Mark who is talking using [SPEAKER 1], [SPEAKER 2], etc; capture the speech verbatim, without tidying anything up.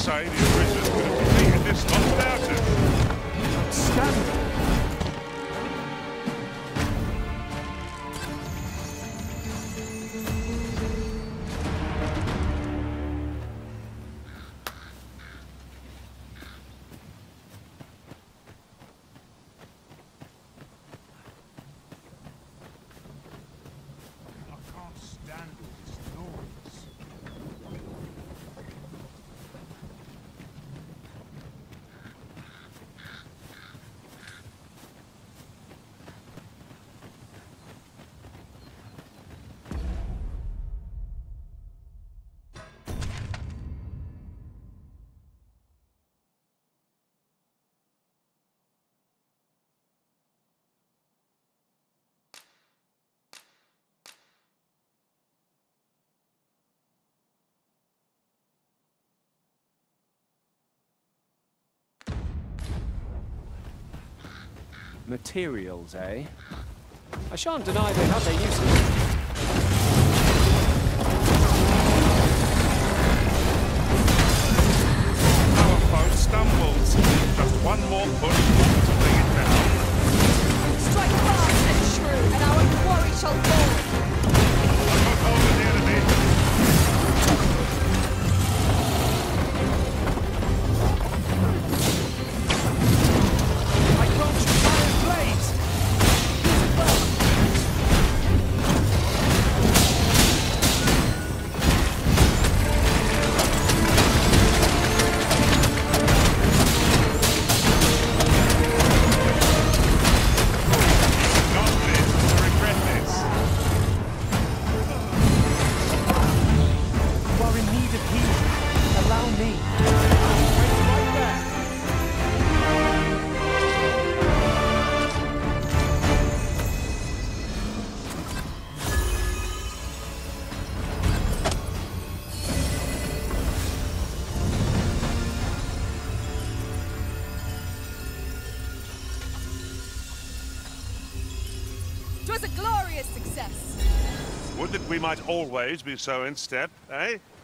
[SPEAKER 1] say the prisoners could have completed this lot without it.
[SPEAKER 2] Scandal!
[SPEAKER 3] Materials, eh? I shan't deny they have their uses.
[SPEAKER 1] Our foe stumbles. Just one more push to bring it down.
[SPEAKER 4] Strike fast and true, and our quarry shall fall.
[SPEAKER 1] I've got hold of the enemy.
[SPEAKER 4] It was a glorious success.
[SPEAKER 1] Would that we might always be so in step, eh?